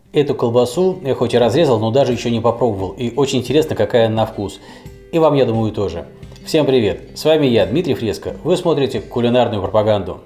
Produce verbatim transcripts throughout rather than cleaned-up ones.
Эту колбасу я хоть и разрезал, но даже еще не попробовал. И очень интересно, какая она на вкус. И вам, я думаю, тоже. Всем привет! С вами я, Дмитрий Фреско. Вы смотрите кулинарную пропаганду.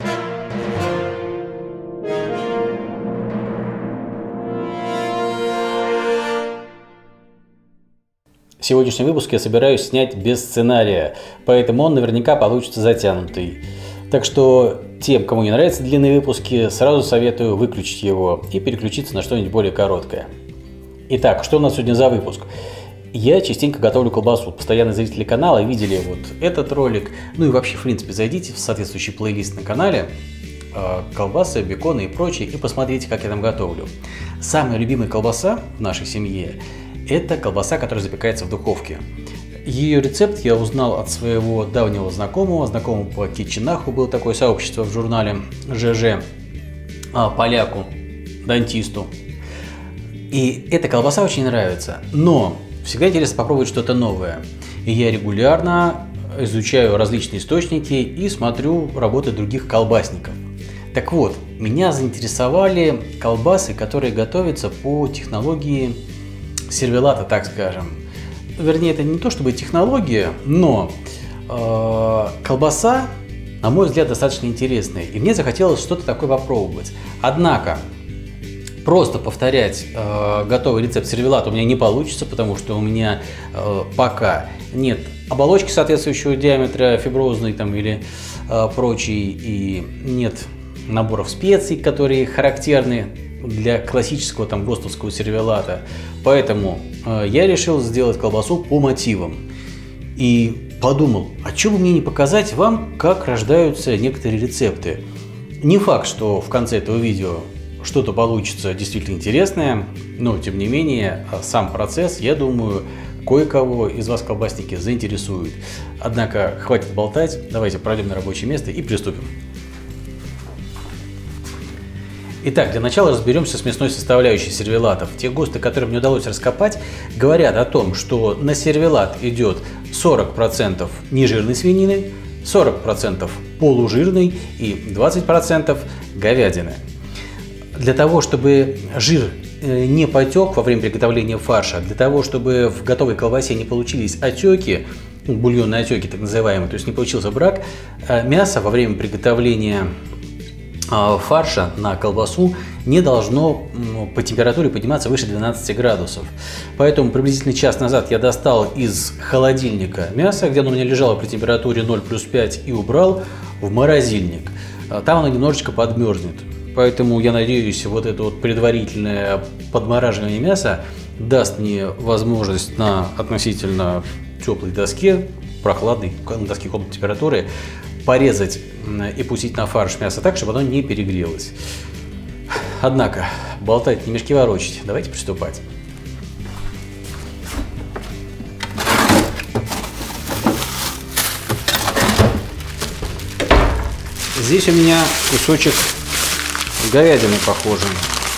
Сегодняшний выпуск я собираюсь снять без сценария, поэтому он наверняка получится затянутый. Так что тем, кому не нравятся длинные выпуски, сразу советую выключить его и переключиться на что-нибудь более короткое. Итак, что у нас сегодня за выпуск? Я частенько готовлю колбасу. Постоянные зрители канала видели вот этот ролик. Ну и вообще, в принципе, зайдите в соответствующий плейлист на канале. Колбасы, беконы и прочее. И посмотрите, как я там готовлю. Самая любимая колбаса в нашей семье — это колбаса, которая запекается в духовке. Ее рецепт я узнал от своего давнего знакомого. Знакомого по Китченаху, было такое сообщество в журнале ЖЖ, поляку, дантисту. И эта колбаса очень нравится. Но всегда интересно попробовать что-то новое. И я регулярно изучаю различные источники и смотрю работы других колбасников. Так вот, меня заинтересовали колбасы, которые готовятся по технологии сервелата, так скажем. Вернее, это не то чтобы технология, но э, колбаса, на мой взгляд, достаточно интересная. И мне захотелось что-то такое попробовать. Однако, просто повторять э, готовый рецепт сервелата у меня не получится, потому что у меня э, пока нет оболочки соответствующего диаметра, фиброзной там, или э, прочей, и нет наборов специй, которые характерны для классического там гостовского сервелата. Поэтому э, я решил сделать колбасу по мотивам. И подумал, а что бы мне не показать вам, как рождаются некоторые рецепты. Не факт, что в конце этого видео что-то получится действительно интересное, но тем не менее сам процесс, я думаю, кое-кого из вас, колбасники, заинтересует. Однако хватит болтать, давайте пройдем на рабочее место и приступим. Итак, для начала разберемся с мясной составляющей сервелатов. Те ГОСТы, которые мне удалось раскопать, говорят о том, что на сервелат идет сорок процентов нежирной свинины, сорок процентов полужирной и двадцать процентов говядины. Для того, чтобы жир не потек во время приготовления фарша, для того, чтобы в готовой колбасе не получились отеки, бульонные отеки так называемые, то есть не получился брак, мясо во время приготовления фарша на колбасу не должно по температуре подниматься выше двенадцати градусов. Поэтому приблизительно час назад я достал из холодильника мясо, где оно у меня лежало при температуре ноль плюс пять, и убрал в морозильник. Там оно немножечко подмерзнет. Поэтому я надеюсь, вот это вот предварительное подмораживание мяса даст мне возможность на относительно теплой доске, прохладной, на доске комнатной температуры, порезать и пустить на фарш мясо так, чтобы оно не перегрелось. Однако, болтать не мешки ворочать. Давайте приступать. Здесь у меня кусочек говядины, похоже.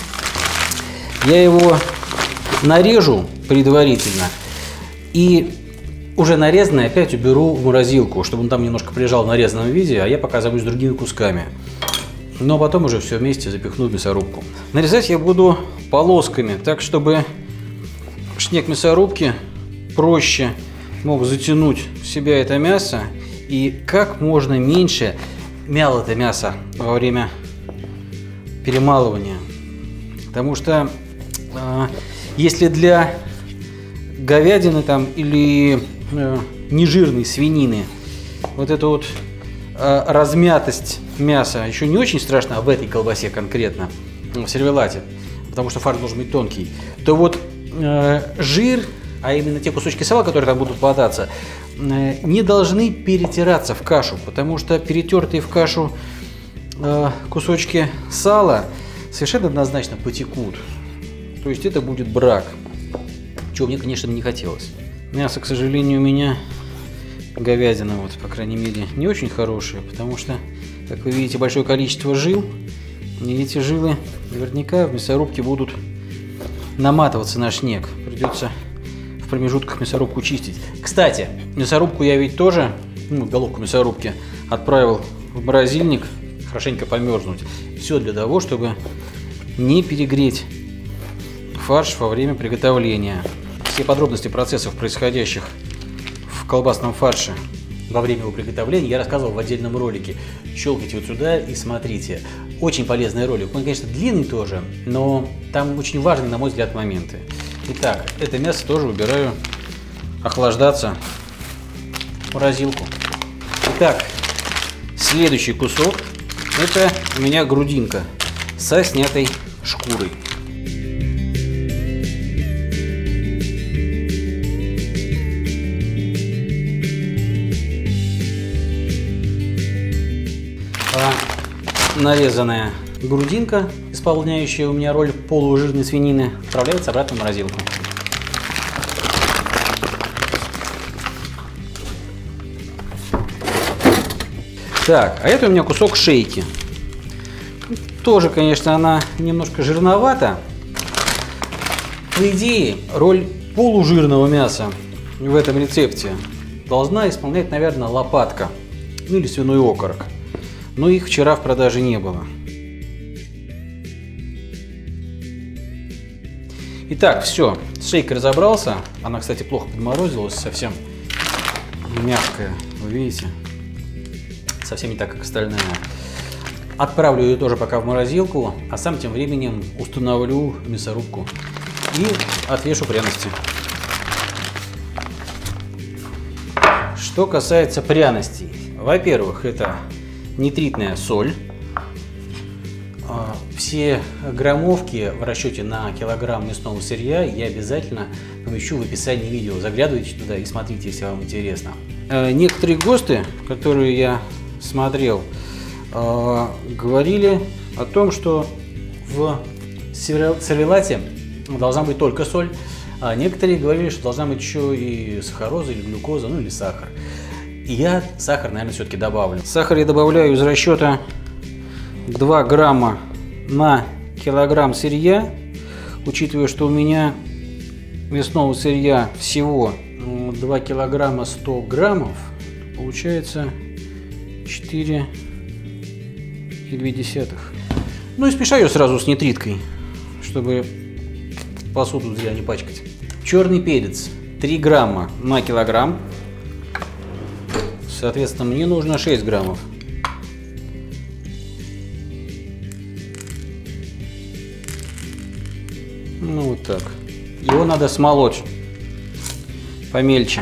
Я его нарежу предварительно и уже нарезанный опять уберу в морозилку, чтобы он там немножко полежал в нарезанном виде, а я пока займусь другими кусками. Но потом уже все вместе запихну в мясорубку. Нарезать я буду полосками, так чтобы шнек мясорубки проще мог затянуть в себя это мясо и как можно меньше мял это мясо во время перемалывания. Потому что э, если для говядины там или э, нежирной свинины вот эта вот э, размятость мяса еще не очень страшна, а в этой колбасе конкретно, в сервелате, потому что фарш должен быть тонкий, то вот э, жир, а именно те кусочки сала, которые там будут попадаться, э, не должны перетираться в кашу, потому что перетертые в кашу э, кусочки сала совершенно однозначно потекут. То есть это будет брак. Чего мне, конечно, не хотелось. Мясо, к сожалению, у меня, говядина, вот, по крайней мере, не очень хорошее, потому что, как вы видите, большое количество жил. И эти жилы наверняка в мясорубке будут наматываться на шнек. Придется в промежутках мясорубку чистить. Кстати, мясорубку я ведь тоже, ну, головку мясорубки, отправил в морозильник хорошенько померзнуть. Все для того, чтобы не перегреть фарш во время приготовления. Все подробности процессов, происходящих в колбасном фарше во время его приготовления, я рассказывал в отдельном ролике. Щелкайте вот сюда и смотрите. Очень полезный ролик. Он, конечно, длинный тоже, но там очень важные, на мой взгляд, моменты. Итак, это мясо тоже убираю охлаждаться в морозилку. Итак, следующий кусок — это у меня грудинка со снятой шкурой. Нарезанная грудинка, исполняющая у меня роль полужирной свинины, отправляется обратно в морозилку. Так, а это у меня кусок шейки. Тоже, конечно, она немножко жирновата. По идее, роль полужирного мяса в этом рецепте должна исполнять, наверное, лопатка, ну или свиной окорок. Но их вчера в продаже не было. Итак, все, с шейкой разобрался. Она, кстати, плохо подморозилась, совсем мягкая, вы видите? Совсем не так, как остальная. Отправлю ее тоже пока в морозилку, а сам тем временем установлю мясорубку и отвешу пряности. Что касается пряностей. Во-первых, это нитритная соль. Все граммовки в расчете на килограмм мясного сырья я обязательно помещу в описании видео. Заглядывайте туда и смотрите, если вам интересно. Некоторые ГОСТы, которые я смотрел, говорили о том, что в сервелате должна быть только соль, а некоторые говорили, что должна быть еще и сахароза или глюкоза, ну или сахар. И я сахар, наверное, все-таки добавлю. Сахар я добавляю из расчета два грамма на килограмм сырья, учитывая, что у меня мясного сырья всего два килограмма сто граммов, получается четыре и две десятых. Ну и смешаю сразу с нитриткой, чтобы посуду зря не пачкать. Черный перец три грамма на килограмм. Соответственно, мне нужно шесть граммов. Ну вот так. Его надо смолоть помельче.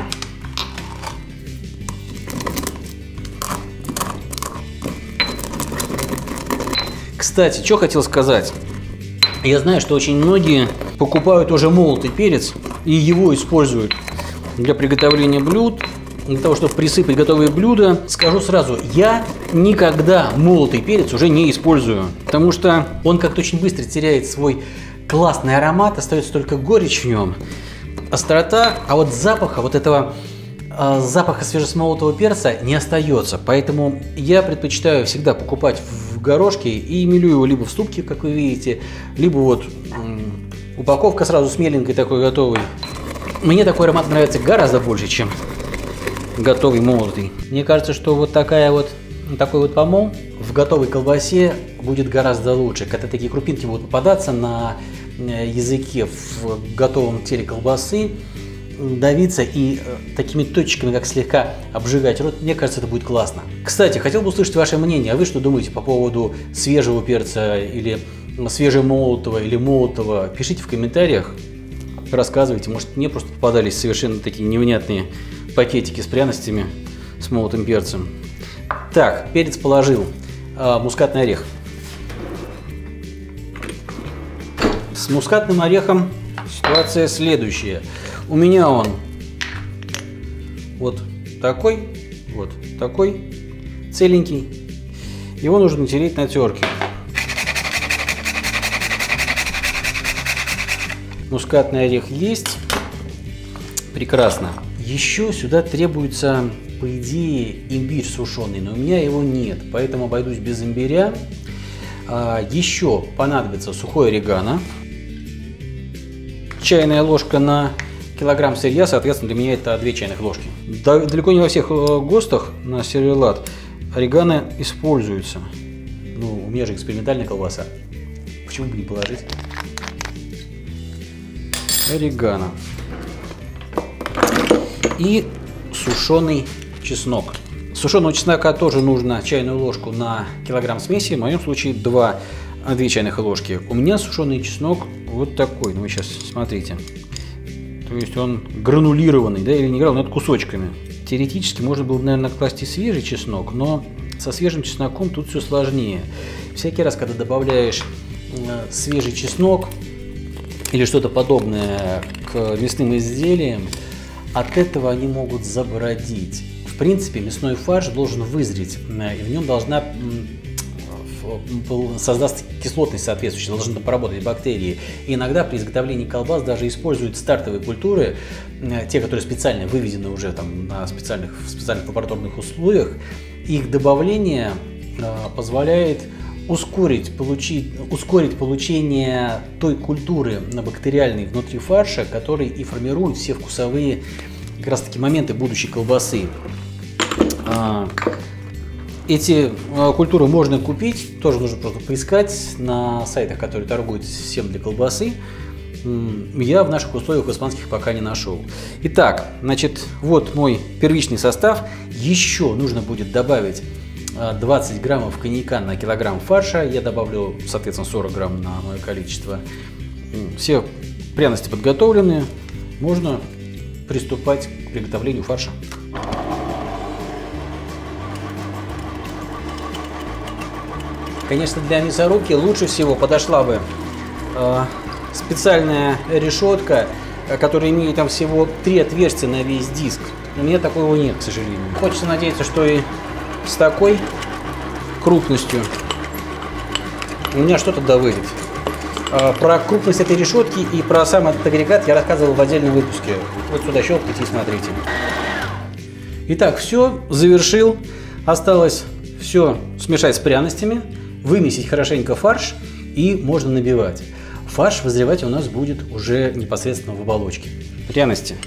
Кстати, что хотел сказать. Я знаю, что очень многие покупают уже молотый перец и его используют для приготовления блюд. Для того, чтобы присыпать готовые блюда, скажу сразу, я никогда молотый перец уже не использую, потому что он как-то очень быстро теряет свой классный аромат, остается только горечь в нем, острота, а вот запаха, вот этого э, запаха свежесмолотого перца не остается. Поэтому я предпочитаю всегда покупать в горошке и мелю его либо в ступке, как вы видите, либо вот э, упаковка сразу с меленькой такой готовой. Мне такой аромат нравится гораздо больше, чем готовый молотый. Мне кажется, что вот такая вот такой вот помол в готовой колбасе будет гораздо лучше, когда такие крупинки будут попадаться на языке в готовом теле колбасы, давиться и такими точками, как слегка обжигать рот. Мне кажется, это будет классно. Кстати, хотел бы услышать ваше мнение. А вы что думаете по поводу свежего перца или свежемолотого или молотого? Пишите в комментариях, рассказывайте. Может, мне просто попадались совершенно такие невнятные пакетики с пряностями, с молотым перцем. Так, перец положил, а, мускатный орех. С мускатным орехом ситуация следующая. У меня он вот такой, вот такой, целенький. Его нужно натереть на терке. Мускатный орех есть. Прекрасно. Еще сюда требуется, по идее, имбирь сушеный, но у меня его нет, поэтому обойдусь без имбиря. А, еще понадобится сухой орегано. Чайная ложка на килограмм сырья, соответственно, для меня это две чайных ложки. Далеко не во всех ГОСТах на сервелат орегано используется. Ну, у меня же экспериментальная колбаса. Почему бы не положить? орегано и сушеный чеснок. Сушеного чеснока тоже нужно чайную ложку на килограмм смеси, в моем случае два, две чайных ложки. У меня сушеный чеснок вот такой, ну вы сейчас смотрите. То есть он гранулированный, да, или не гранулированный, это кусочками. Теоретически можно было, наверное, класть и свежий чеснок, но со свежим чесноком тут все сложнее. Всякий раз, когда добавляешь свежий чеснок или что-то подобное к мясным изделиям, от этого они могут забродить. В принципе, мясной фарш должен вызреть, и в нем должна создаться кислотность соответствующая, должны поработать бактерии. И иногда при изготовлении колбас даже используют стартовые культуры, те, которые специально выведены уже там на специальных, в специальных лабораторных условиях. Их добавление позволяет ускорить, получить, ускорить получение той культуры бактериальной внутри фарша, который и формирует все вкусовые как раз таки моменты будущей колбасы. Эти культуры можно купить, тоже нужно просто поискать на сайтах, которые торгуют всем для колбасы. Я в наших условиях испанских пока не нашел. Итак, значит, вот мой первичный состав. Еще нужно будет добавить двадцать граммов коньяка на килограмм фарша. Я добавлю, соответственно, сорок грамм на мое количество. Все пряности подготовлены. Можно приступать к приготовлению фарша. Конечно, для мясорубки лучше всего подошла бы э, специальная решетка, которая имеет там всего три отверстия на весь диск. У меня такого нет, к сожалению. Хочется надеяться, что и с такой крупностью у меня что-то да выйдет. Э, про крупность этой решетки и про сам этот агрегат я рассказывал в отдельном выпуске. Вот сюда щелкайте и смотрите. Итак, все, завершил. Осталось все смешать с пряностями, вымесить хорошенько фарш и можно набивать. Фарш вызревать у нас будет уже непосредственно в оболочке. Пряности.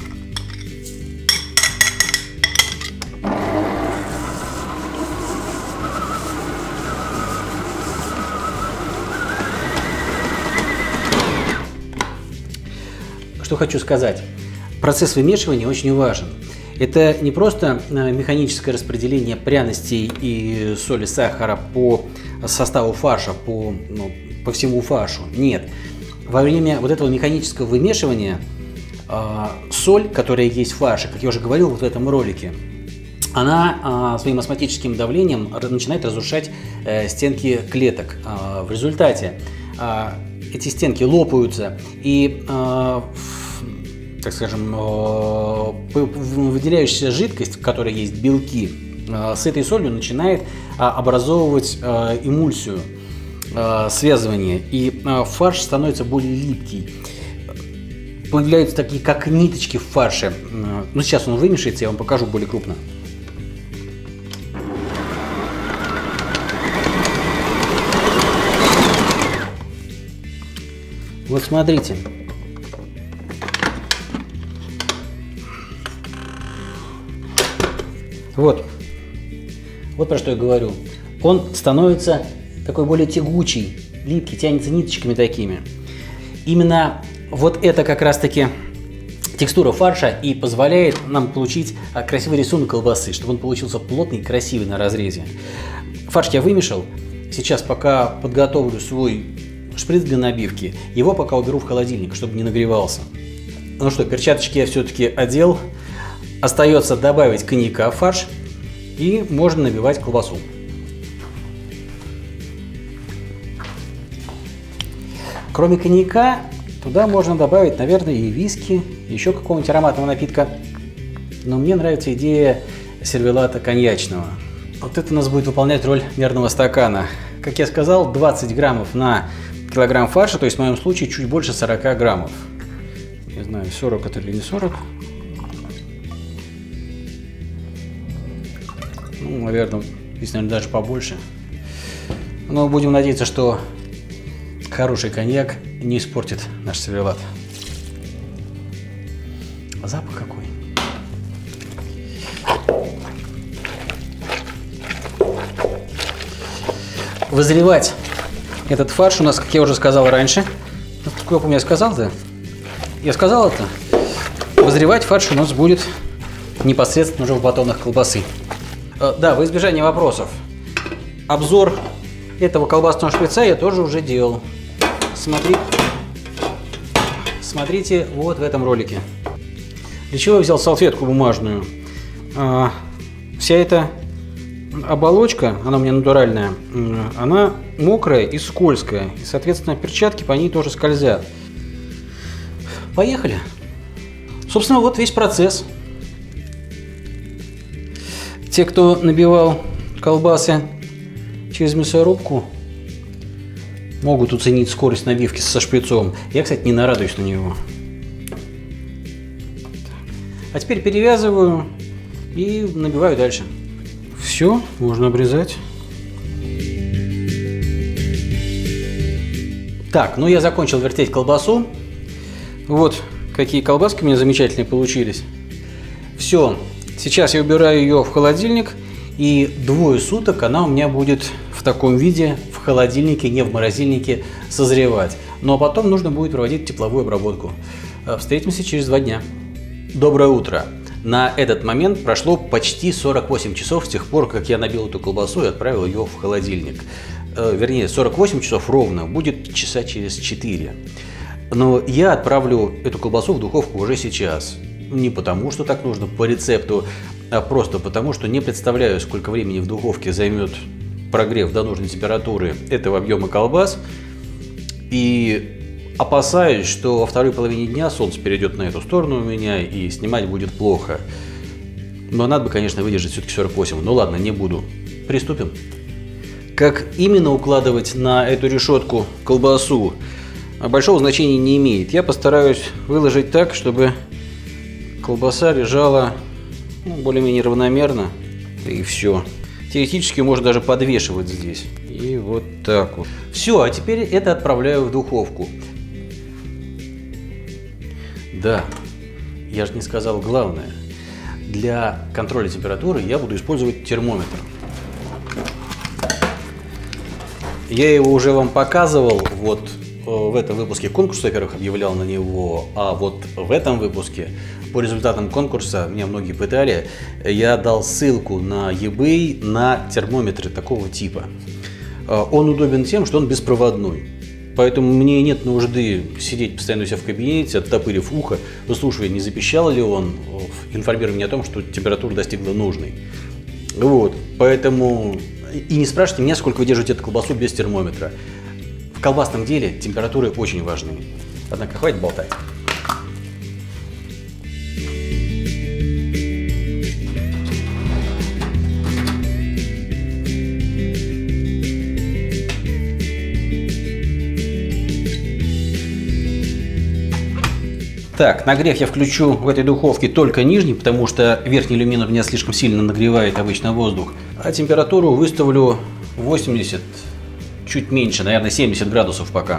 Что хочу сказать. Процесс вымешивания очень важен. Это не просто механическое распределение пряностей и соли, сахара по составу фарша, по, ну, по всему фаршу. Нет. Во время вот этого механического вымешивания э, соль, которая есть в фарше, как я уже говорил вот в этом ролике, она э, своим осмотическим давлением начинает разрушать э, стенки клеток. Э, в результате э, эти стенки лопаются и э, так скажем, выделяющаяся жидкость, в которой есть белки, с этой солью начинает образовывать эмульсию, связывание, и фарш становится более липкий. Появляются такие, как ниточки в фарше. Ну, сейчас он вымешается, я вам покажу более крупно. Вот смотрите. Вот, вот про что я говорю. Он становится такой более тягучий, липкий, тянется ниточками такими. Именно вот это как раз-таки текстура фарша и позволяет нам получить красивый рисунок колбасы, чтобы он получился плотный, красивый на разрезе. Фарш я вымешал. Сейчас пока подготовлю свой шприц для набивки, его пока уберу в холодильник, чтобы не нагревался. Ну что, перчаточки я все-таки одел. Остается добавить коньяка в фарш и можно набивать колбасу. Кроме коньяка, туда можно добавить, наверное, и виски, еще какого-нибудь ароматного напитка. Но мне нравится идея сервелата коньячного. Вот это у нас будет выполнять роль мерного стакана. Как я сказал, двадцать граммов на килограмм фарша, то есть в моем случае чуть больше сорока граммов. Не знаю, сорок это или не сорок. Ну, наверное, здесь, наверное, даже побольше. Но будем надеяться, что хороший коньяк не испортит наш сервелат. Запах какой. Вызревать этот фарш у нас, как я уже сказал раньше. Сколько у меня сказал-то? я сказал это, вызревать фарш у нас будет непосредственно уже в батонах колбасы. Да, во избежание вопросов. Обзор этого колбасного шприца я тоже уже делал. Смотри, смотрите вот в этом ролике. Для чего я взял салфетку бумажную? А, вся эта оболочка, она у меня натуральная, она мокрая и скользкая. И, соответственно, перчатки по ней тоже скользят. Поехали. Собственно, вот весь процесс. Те, кто набивал колбасы через мясорубку, могут оценить скорость набивки со шприцом. Я, кстати, не нарадуюсь на него. А теперь перевязываю и набиваю дальше. Все, можно обрезать. Так, ну я закончил вертеть колбасу. Вот какие колбаски у меня замечательные получились. Все, сейчас я убираю ее в холодильник, и двое суток она у меня будет в таком виде в холодильнике, не в морозильнике, созревать. Ну а потом нужно будет проводить тепловую обработку. Встретимся через два дня. Доброе утро! На этот момент прошло почти сорок восемь часов с тех пор, как я набил эту колбасу и отправил ее в холодильник. Вернее, сорок восемь часов ровно, будет часа через четыре. Но я отправлю эту колбасу в духовку уже сейчас. Не потому, что так нужно по рецепту, а просто потому, что не представляю, сколько времени в духовке займет прогрев до нужной температуры этого объема колбас. И опасаюсь, что во второй половине дня солнце перейдет на эту сторону у меня и снимать будет плохо. Но надо бы, конечно, выдержать все-таки сорок восемь. Ну ладно, не буду. Приступим. Как именно укладывать на эту решетку колбасу, большого значения не имеет. Я постараюсь выложить так, чтобы колбаса лежала ну, более-менее равномерно. И все. Теоретически можно даже подвешивать здесь. И вот так вот. Все, а теперь это отправляю в духовку. Да, я же не сказал главное. Для контроля температуры я буду использовать термометр. Я его уже вам показывал, вот в этом выпуске конкурса, во-первых, объявлял на него, а вот в этом выпуске по результатам конкурса, меня многие пытали, я дал ссылку на eBay на термометры такого типа. Он удобен тем, что он беспроводной. Поэтому мне нет нужды сидеть постоянно у себя в кабинете, оттопырив ухо, выслушивая, не запищал ли он, информируя меня о том, что температура достигла нужной. Вот, поэтому... И не спрашивайте меня, сколько вы держите эту колбасу без термометра. В колбасном деле температуры очень важны. Однако хватит болтать. Так, нагрев я включу в этой духовке только нижний, потому что верхний люмин у меня слишком сильно нагревает обычно воздух. А температуру выставлю восемьдесят, чуть меньше, наверное, семьдесят градусов пока.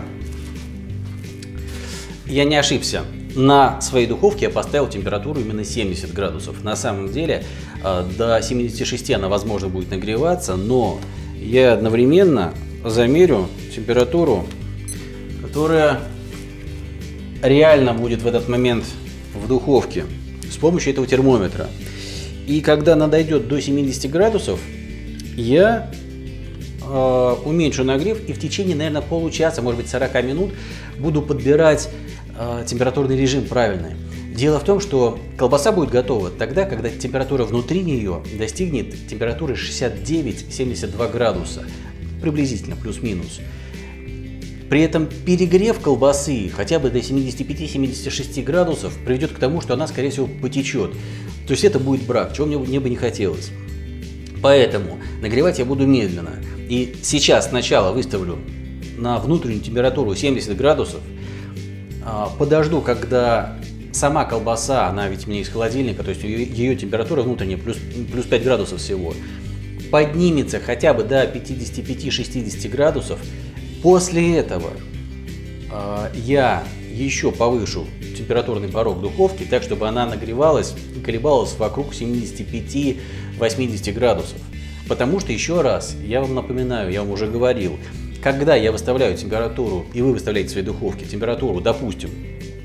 Я не ошибся. На своей духовке я поставил температуру именно семьдесят градусов. На самом деле до семидесяти шести она, возможно, будет нагреваться, но я одновременно замерю температуру, которая реально будет в этот момент в духовке с помощью этого термометра. И когда она дойдет до семидесяти градусов, я э, уменьшу нагрев и в течение, наверное, получаса, может быть, сорока минут буду подбирать э, температурный режим правильный. Дело в том, что колбаса будет готова тогда, когда температура внутри нее достигнет температуры шестьдесят девять — семьдесят два градуса, приблизительно, плюс-минус. При этом перегрев колбасы хотя бы до семидесяти пяти — семидесяти шести градусов приведет к тому, что она, скорее всего, потечет. То есть это будет брак, чего мне, мне бы не хотелось. Поэтому нагревать я буду медленно. И сейчас сначала выставлю на внутреннюю температуру семьдесят градусов. Подожду, когда сама колбаса, она ведь мне из холодильника, то есть ее, ее температура внутренняя плюс, плюс пять градусов всего, поднимется хотя бы до пятидесяти пяти — шестидесяти градусов. После этого э, я еще повышу температурный порог духовки, так чтобы она нагревалась и колебалась вокруг семидесяти пяти — восьмидесяти градусов. Потому что, еще раз, я вам напоминаю, я вам уже говорил, когда я выставляю температуру, и вы выставляете в своей духовке температуру, допустим,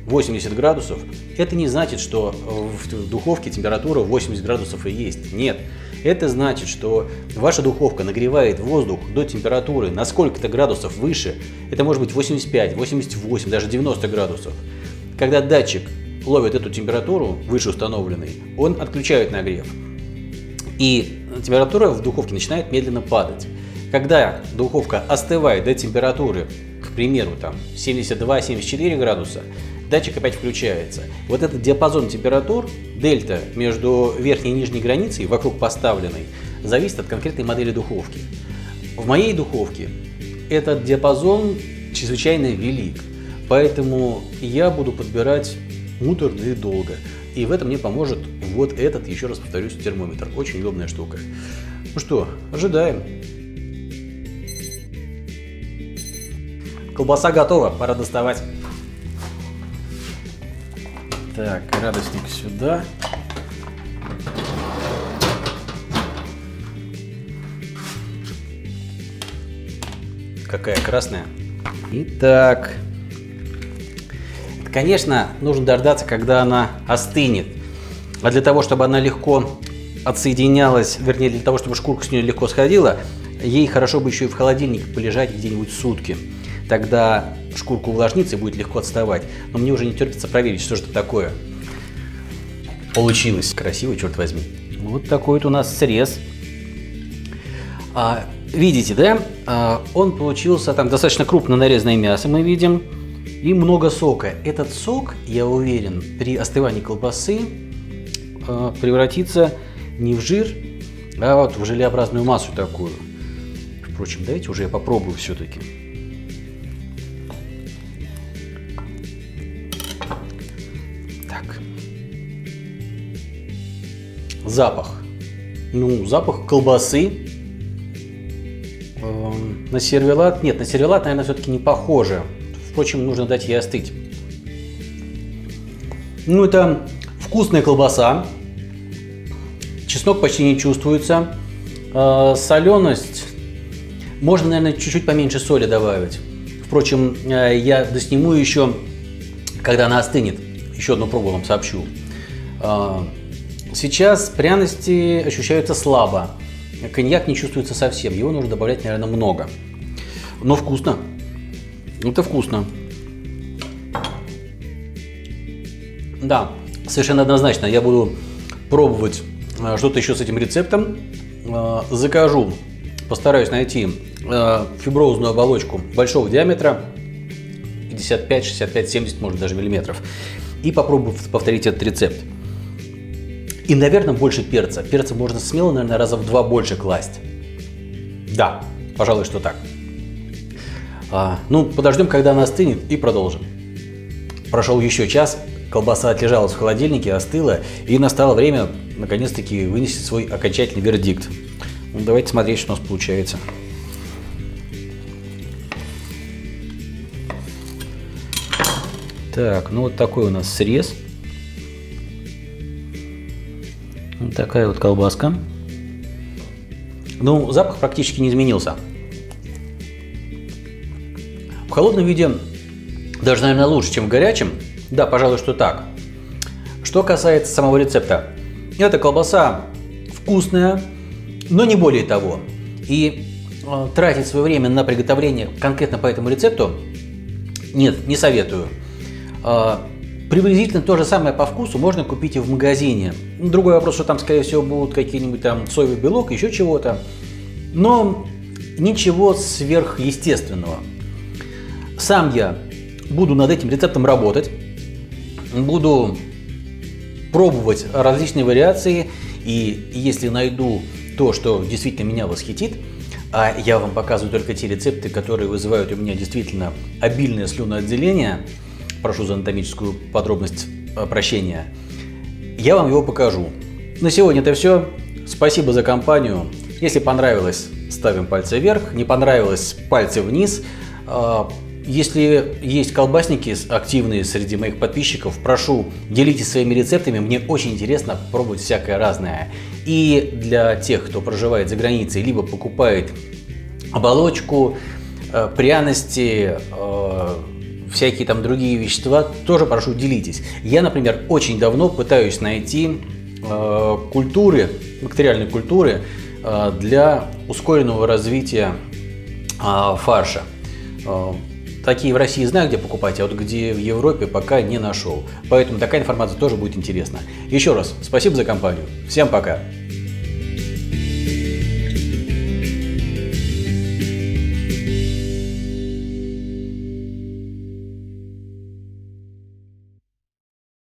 восемьдесят градусов, это не значит, что в духовке температура восемьдесят градусов и есть. Нет. Это значит, что ваша духовка нагревает воздух до температуры на сколько-то градусов выше. Это может быть восемьдесят пять, восемьдесят восемь, даже девяносто градусов. Когда датчик ловит эту температуру, выше установленной, он отключает нагрев. И температура в духовке начинает медленно падать. Когда духовка остывает до температуры, к примеру, там семьдесят два — семьдесят четыре градуса, датчик опять включается. Вот этот диапазон температур, дельта между верхней и нижней границей, вокруг поставленной, зависит от конкретной модели духовки. В моей духовке этот диапазон чрезвычайно велик, поэтому я буду подбирать муторно и долго. И в этом мне поможет вот этот, еще раз повторюсь, термометр. Очень удобная штука. Ну что, ожидаем. Колбаса готова, пора доставать. Так, градусник сюда. Какая красная. Итак, конечно, нужно дождаться, когда она остынет. А для того, чтобы она легко отсоединялась, вернее, для того, чтобы шкурка с нее легко сходила, ей хорошо бы еще и в холодильнике полежать где-нибудь сутки. Тогда шкурка увлажнится и будет легко отставать. Но мне уже не терпится проверить, что же это такое. Получилось. Красиво, черт возьми. Вот такой вот у нас срез. А, видите, да? А, он получился, там достаточно крупно нарезанное мясо мы видим. И много сока. Этот сок, я уверен, при остывании колбасы а, превратится не в жир, а вот в желеобразную массу такую. Впрочем, давайте уже я попробую все-таки. Так. Запах. Ну, запах колбасы. Э, на сервелат. Нет, на сервелат, наверное, все-таки не похоже. Впрочем, нужно дать ей остыть. Ну, это вкусная колбаса. Чеснок почти не чувствуется. Э, соленость. Можно, наверное, чуть-чуть поменьше соли добавить. Впрочем, э, я досниму еще, когда она остынет. Еще одну пробу вам сообщу. Э, сейчас пряности ощущаются слабо. Коньяк не чувствуется совсем. Его нужно добавлять, наверное, много. Но вкусно. Это вкусно. Да, совершенно однозначно. Я буду пробовать что-то еще с этим рецептом. Закажу, постараюсь найти фиброзную оболочку большого диаметра, пятьдесят пять, шестьдесят пять, семьдесят, может даже миллиметров. И попробую повторить этот рецепт. И, наверное, больше перца. Перца можно смело, наверное, раза в два больше класть. Да, пожалуй, что так. А, ну, подождем, когда она остынет, и продолжим. Прошел еще час, колбаса отлежалась в холодильнике, остыла, и настало время, наконец-таки, вынести свой окончательный вердикт. Ну, давайте смотреть, что у нас получается. Так, ну вот такой у нас срез. Вот такая вот колбаска. Ну, запах практически не изменился. В холодном виде даже, наверное, лучше, чем в горячем. Да, пожалуй, что так. Что касается самого рецепта. Эта колбаса вкусная, но не более того. И э, тратить свое время на приготовление конкретно по этому рецепту нет, не советую. Э, Приблизительно то же самое по вкусу можно купить и в магазине. Другой вопрос, что там, скорее всего, будут какие-нибудь там соевый белок, еще чего-то. Но ничего сверхъестественного. Сам я буду над этим рецептом работать. Буду пробовать различные вариации. И если найду то, что действительно меня восхитит, а я вам показываю только те рецепты, которые вызывают у меня действительно обильное слюноотделение, прошу за анатомическую подробность прощения, я вам его покажу. На сегодня это все. Спасибо за компанию. Если понравилось, ставим пальцы вверх. Не понравилось, пальцы вниз. Если есть колбасники активные среди моих подписчиков, прошу, делитесь своими рецептами. Мне очень интересно пробовать всякое разное. И для тех, кто проживает за границей, либо покупает оболочку, пряности, всякие там другие вещества, тоже прошу делитесь. Я, например, очень давно пытаюсь найти э, культуры, бактериальные культуры э, для ускоренного развития э, фарша. Э, такие в России знаю, где покупать, а вот где в Европе пока не нашел. Поэтому такая информация тоже будет интересна. Еще раз, спасибо за компанию. Всем пока!